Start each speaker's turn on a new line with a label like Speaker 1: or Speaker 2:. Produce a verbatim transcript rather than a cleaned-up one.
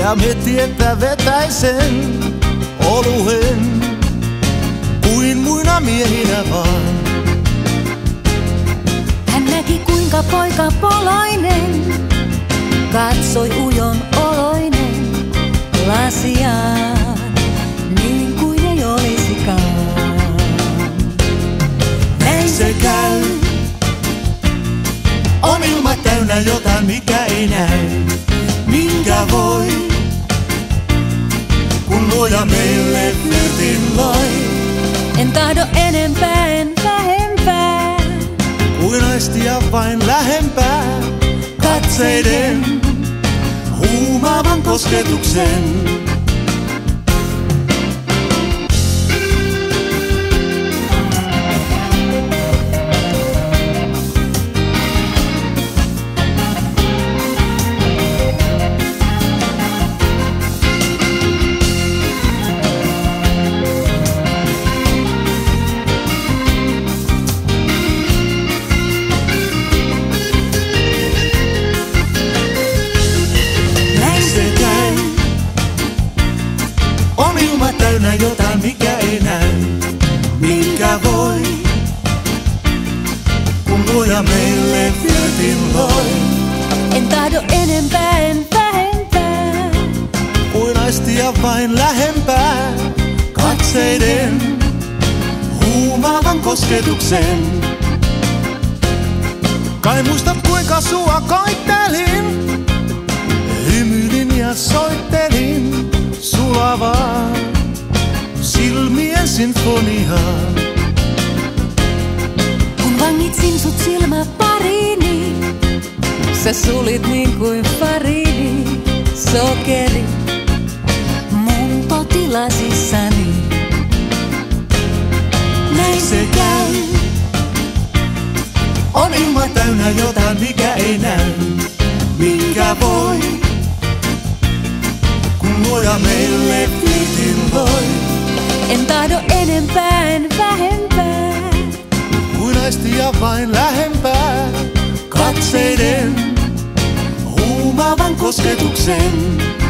Speaker 1: Ja mietti, että vetäisen oluen kuin muina miehinä vaan.
Speaker 2: Hän näki kuinka poika poloinen katsoi ujon oloinen lasiaan, niin kuin ei olisikaan.
Speaker 1: Näin se käy, on ilma täynnä jotain mikä ei näy. Minkä voi, kun luoja meille flirtin loi.
Speaker 2: En tahdo enempää, en vähempää,
Speaker 1: kuin aistia vain lähempää katseiden huumaavan kosketuksen. Täynnä jotain mikä ei näy. Minkä voi, kun luoja meille flirtin loi.
Speaker 2: En tahdo enempää, en vähempää,
Speaker 1: kuin aistia vain lähempää katseiden huumaavan kosketuksen. Kai muistat kuinka sua koittelin, hymyilin ja soittelin sulavaa silmien sinfoniaa.
Speaker 2: Kun vangitsin sut silmäpariini, sä sulit niin kuin farini, sokeri mun potilasissani.
Speaker 1: Näin se käy, on ilma täynnä jotain mikä ei näy. Minkä voi, kun luoja meille flirtin loi.
Speaker 2: En tahdo enempää, en vähempää,
Speaker 1: kuin aistia vain lähempää katseiden huumaavan kosketuksen.